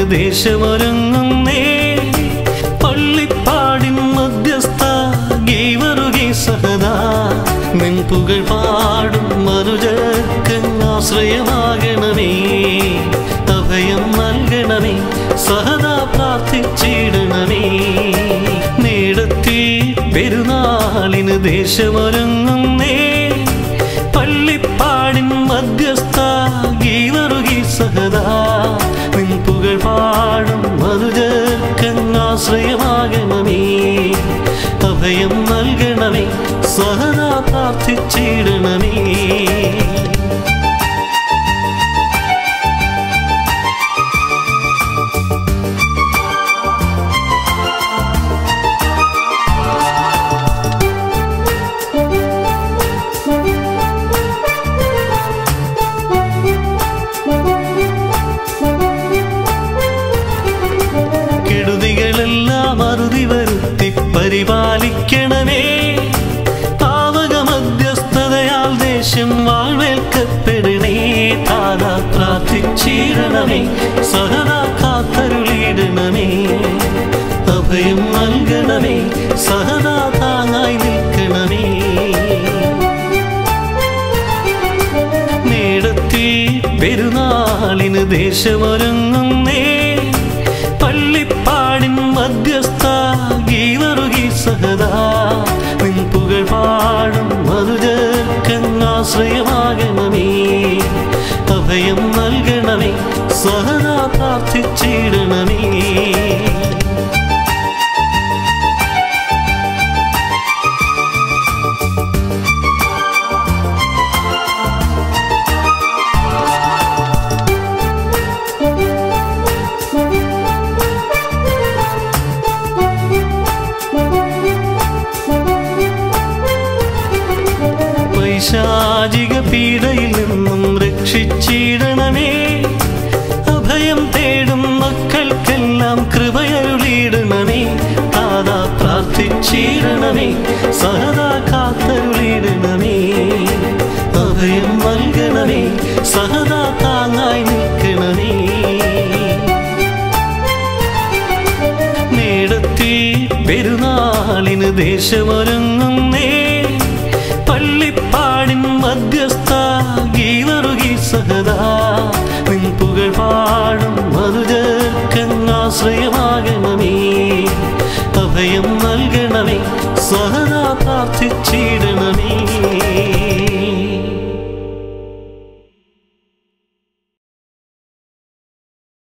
ദേശമൊരുങ്ങുന്നേ പള്ളിപ്പാടിൻ മധ്യസ്ഥ ഗീവറുകി സഹദാ നിൻ പുകൾ പാടും മനുജർക്ക് ആശ്രയമാകണമേ അഭയം നൽകണമേ സഹദാ പ്രാർത്ഥിച്ചിടണമേ മേടത്തിൽ പെരുന്നാളിന് ദേശമൊരുങ്ങുന്നേ പള്ളിപ്പാടിൻ മധ്യസ്ഥ ഗീവറുകി സഹദാ നിൻ പുകൾ പാടും മനുജർക്ക് ആശ്രയമാകണമേ അഭയം നൽകണമേ സഹദാ പ്രാർത്ഥിച്ചിടണമേ പരിപാലിക്കണമേ പാവക മധ്യസ്ഥതയാൽ ദേശം വാഴ്വേൽക്കപ്പെടണേ താതാ പ്രാർത്ഥിച്ചിടണമേ സഹദാ കാത്തരുളിയിടണമേ അഭയം നൽകണമേ സഹദാ താങ്ങായി നിൽക്കണമേ മേടത്തിൽ പെരുന്നാളിന് ദേശമൊരുങ്ങുന്നേ പള്ളിപ്പാടിൻ മധ്യസ്ഥ ഗീവറുകി സഹദാ നിൻ പുകൾ പാടും മനുജർക്ക് ആശ്രയമാകണമേ അഭയം നൽകണമേ സഹദാ പ്രാർത്ഥിച്ചിടണമേ പൈശാചിക പീഡയിൽ നിന്നും രക്ഷിച്ചിടണമേ അഭയം തേടും മക്കൾക്കെല്ലാം കൃപയരുളിയിടണമേ താതാ പ്രാർത്ഥിച്ചിടണമേ സഹദാ കാത്തരുളിയിടണമേ അഭയം നൽകണമേ സഹദാ താങ്ങായി നിൽക്കണമേ മേടത്തിൽ പെരുന്നാളിന് ദേശമൊരുങ്ങുന്നേ പള്ളിപ്പാടിൻ മധ്യസ്ഥ ഗീവറുകി സഹദാ നിൻ പുകൾ പാടും മനുജർക്ക് ആശ്രയമാകണമേ അഭയം നൽകണമേ സഹദാ പ്രാർത്ഥിച്ചിടണമേ